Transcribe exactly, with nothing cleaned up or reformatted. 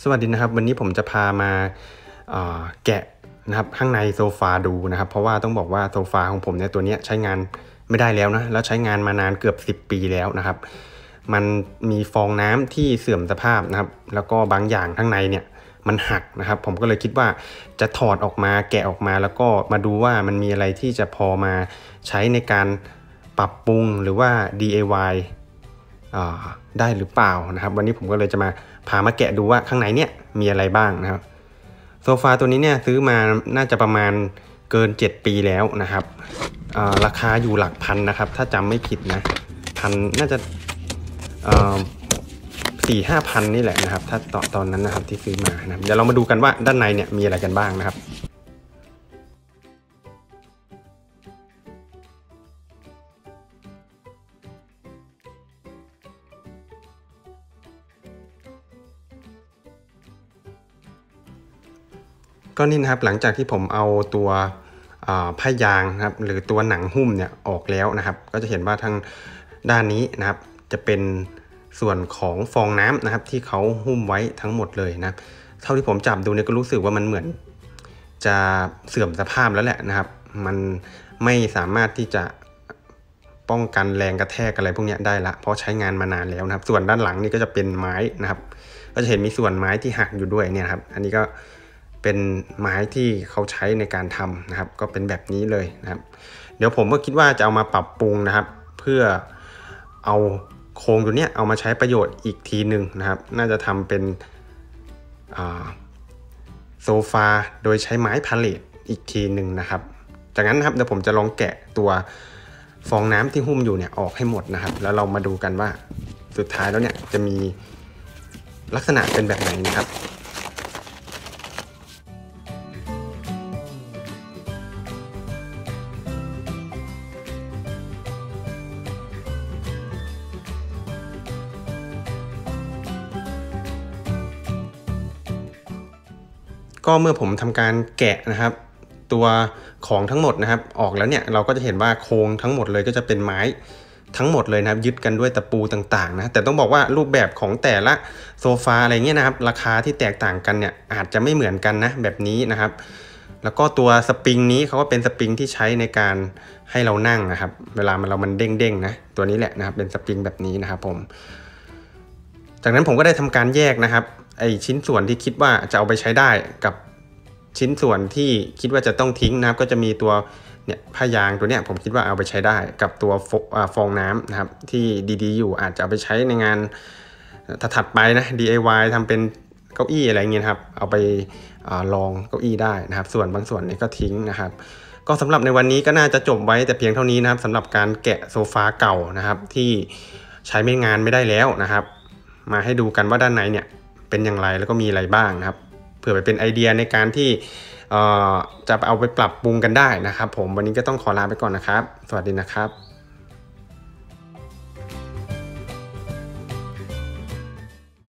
สวัสดีนะครับวันนี้ผมจะพามาแกะนะครับข้างในโซฟาดูนะครับเพราะว่าต้องบอกว่าโซฟาของผมเนี่ยตัวนี้ใช้งานไม่ได้แล้วนะแล้วใช้งานมานานเกือบสิบปีแล้วนะครับมันมีฟองน้ำที่เสื่อมสภาพนะครับแล้วก็บางอย่างข้างในเนี่ยมันหักนะครับผมก็เลยคิดว่าจะถอดออกมาแกะออกมาแล้วก็มาดูว่ามันมีอะไรที่จะพอมาใช้ในการปรับปรุงหรือว่า ดี ไอ วาย ได้หรือเปล่านะครับวันนี้ผมก็เลยจะมาพามาแกะดูว่าข้างในเนี่ยมีอะไรบ้างนะครับโซฟาตัวนี้เนี่ยซื้อมาน่าจะประมาณเกินเจ็ดปีแล้วนะครับราคาอยู่หลักพันนะครับถ้าจำไม่ผิดนะพันน่าจะสี่ห้าพันนี่แหละนะครับถ้าตอนตอนนั้นนะครับที่ซื้อมานะครับเดี๋ยวเรามาดูกันว่าด้านในเนี่ยมีอะไรกันบ้างนะครับก็นี่นะครับหลังจากที่ผมเอาตัวผ้ายางนะครับหรือตัวหนังหุ้มเนี่ยออกแล้วนะครับก็จะเห็นว่าทางด้านนี้นะครับจะเป็นส่วนของฟองน้ำนะครับที่เขาหุ้มไว้ทั้งหมดเลยนะเท่าที่ผมจับดูเนี่ยก็รู้สึกว่ามันเหมือนจะเสื่อมสภาพแล้วแหละนะครับมันไม่สามารถที่จะป้องกันแรงกระแทกอะไรพวกนี้ได้ละเพราะใช้งานมานานแล้วนะครับส่วนด้านหลังนี่ก็จะเป็นไม้นะครับก็จะเห็นมีส่วนไม้ที่หักอยู่ด้วยเนี่ยครับอันนี้ก็เป็นไม้ที่เขาใช้ในการทำนะครับก็เป็นแบบนี้เลยนะครับเดี๋ยวผมก็คิดว่าจะเอามาปรับปรุงนะครับเพื่อเอาโครงตัวนี้เอามาใช้ประโยชน์อีกทีหนึ่งนะครับน่าจะทำเป็นโซฟาโดยใช้ไม้พาเลทอีกทีหนึ่งนะครับจากนั้นนะครับเดี๋ยวผมจะลองแกะตัวฟองน้ำที่หุ้มอยู่เนี่ยออกให้หมดนะครับแล้วเรามาดูกันว่าสุดท้ายแล้วเนี่ยจะมีลักษณะเป็นแบบไหนนะครับก็เมื่อผมทำการแกะนะครับตัวของทั้งหมดนะครับออกแล้วเนี่ยเราก็จะเห็นว่าโครงทั้งหมดเลยก็จะเป็นไม้ทั้งหมดเลยนะครับยึดกันด้วยตะปูต่างๆนะแต่ต้องบอกว่ารูปแบบของแต่ละโซฟาอะไรเงี้ยนะครับราคาที่แตกต่างกันเนี่ยอาจจะไม่เหมือนกันนะแบบนี้นะครับแล้วก็ตัวสปริงนี้เขาก็เป็นสปริงที่ใช้ในการให้เรานั่งนะครับเวลามันเรามันเด้งๆนะตัวนี้แหละนะครับเป็นสปริงแบบนี้นะครับผมจากนั้นผมก็ได้ทำการแยกนะครับไอชิ้นส่วนที่คิดว่าจะเอาไปใช้ได้กับชิ้นส่วนที่คิดว่าจะต้องทิ้งนะครับก็จะมีตัวเนี่ยผ้ายางตัวเนี้ยผมคิดว่าเอาไปใช้ได้กับตัวฟองน้ำนะครับที่ดีๆอยู่อาจจะเอาไปใช้ในงานถัดไปนะ ดี ไอ วาย ทำเป็นเก้าอี้อะไรเงี้ยครับเอาไปลองเก้าอี้ได้นะครับส่วนบางส่วนนี้ก็ทิ้งนะครับก็สำหรับในวันนี้ก็น่าจะจบไว้แต่เพียงเท่านี้นะครับสำหรับการแกะโซฟาเก่านะครับที่ใช้ไม่งานไม่ได้แล้วนะครับมาให้ดูกันว่าด้านในเนี่ยเป็นอย่างไรแล้วก็มีอะไรบ้างนะครับเผื่อไปเป็นไอเดียในการที่จะเอาไปปรับปรุงกันได้นะครับผมวันนี้ก็ต้องขอลาไปก่อนนะครับสวัสดีนะครับ